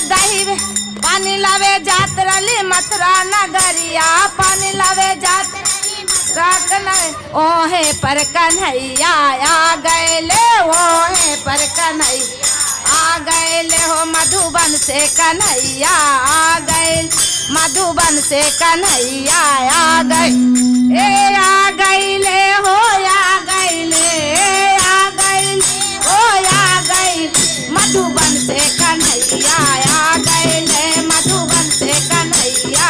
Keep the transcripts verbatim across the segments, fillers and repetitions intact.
दही पानी लावे जात रली मथुरा नगरिया, पानी लावे जात ओहे पर कन्हैया आ गए, ओहे पर कन्हैया आ गए हो मधुबन से कन्हैया आ गए, मधुबन से कन्हैया आ गए, ए आ गईले हो आ गईले, आ गईले हो आ गई मधुबन से कन्हैया आ गईले, मधुबन से कन्हैया,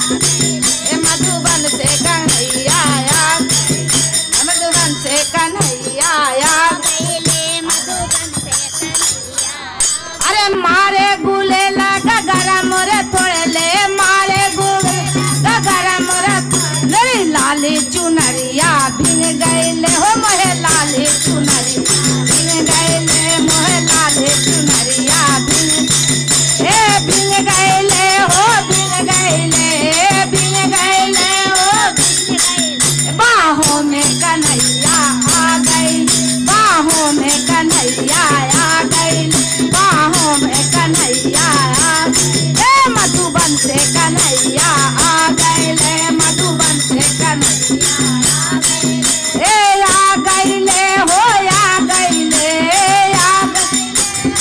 मधुबन से कन्हैया आ मधुबन से कन्हैया आ गईले, मधुबन से कन्हैया। अरे मारे गुले लगा गरम रे थोड़े ले, मारे गुले गरम रे मेरी लाली चुनरिया भीग गईले हो मोहे लाली चुनरी भीग गईले, मोहे लाली चुनरिया भीग ए भीग गईले हो भीग गईले, भीग गईले हो भीग गईले, बाहों में कन्हैया आ गई, बाहों में कन्हैया आ गई, बाहों में कन्हैया आ गई, मधुबन से कन्हैया आ गए, मधुबन से कन्हैया आ गए, ए आ गईले हो आ गईले, आ गईले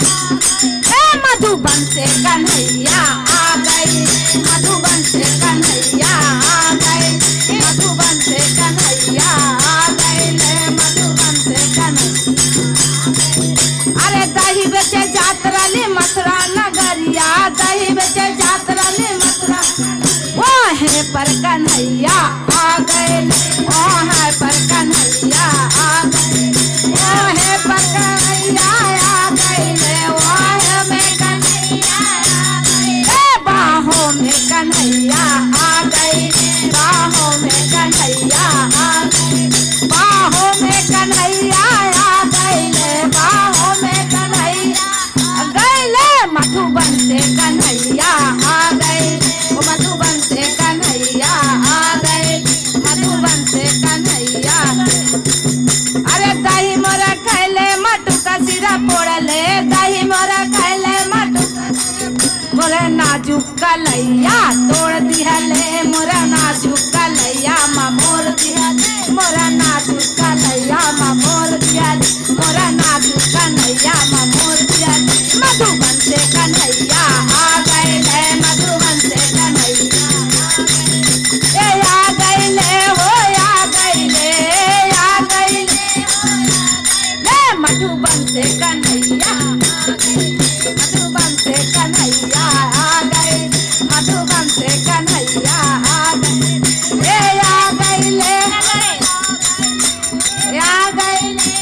ए मधुबन से कन्हैया आ गई, मधुबन से कन्हैया आ गई, मधुबन से कन्हैया आ गईले, मधुबन से कन्हैया। अरे दही बेचे जात रली मथुरा नगरिया, दही बेचे जात रली मथुरा ओहे पर कन्हैया आ गए, ओहे पर कन्हैया आ गए, ओहे पर कन्हैया आ गए, ओहे में कन्हैया आ गए, बाहों में कन्हैया आ गई, बाहों में कन्हैया आ गई, बाहों में कन्हैया आ गई, बाहों में कन्हैया आ गई, मधुबन से कन्हैया आ गए, मधुबन से कन्हैया आ गए, मधुबन से कन्हैया। अरे दही मोरा खैले मटू का सिरा पोड़ले, दही मोरा खैले मटू मोरा नाजुक कलैया तोड़ दिहले, मोरा नाजुक कलैया मोर दिहले, मोरा नाजुक कलैया मोर दिहले, मोरा नाजुक कन्हैया मोर दिहले, मधुबन से कन्हैया आ गए, मधुबन से कन्हैया ए आ गईले हो आ गईले, आ गईले ले मधुबन से कन्हैया आ गई, मधुबन से कन्हैया आ गई, मधुबन से कन्हैया आ गई, ए आ गईले आ गईले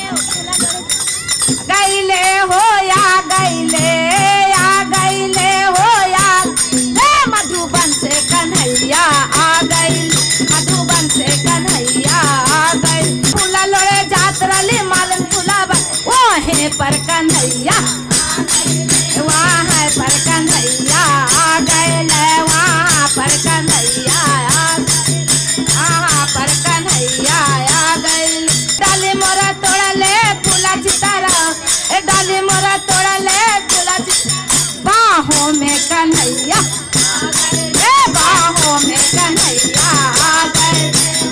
गईले हो आ गईले, आ गईले हो आ मधुबन से कन्हैया आ गई, मधुबन से कन्हैया आ गई, फूला लोड़े जात रली मालन फूलावा ओहे पर कन्हैया आ गई, वहाँ पर कन्हैया आ गए, वहाँ पर कन्हैया आ गए, वहाँ पर कन्हैया आ गई, डाली मोरा तोड़ले फूला चितारा, ए डाली मोरा तोड़ले फूला चितारा, बाहों में कन्हैया आ गए, ए बाहों में कन्हैया आ गए,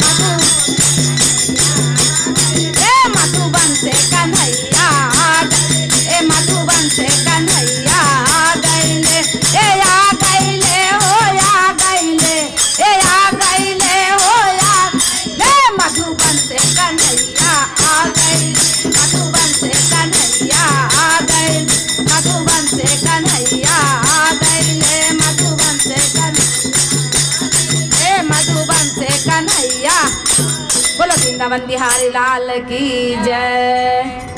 ए मधुबन से कन्हैया आ गए, ए मधुबन से कन्हैया आ गईले, ए आ गईले हो आ गईले, ए आ गईले हो आ गईले, मधुबन से कन्हैया आ गई, मधुबन से कन्हैया आ गई, मधुबन से कन्हैया आ गईले, मधुबन से कन्हैया, ए मधुबन से कन्हैया। बोलो वृंदावन बिहारी लाल की जय।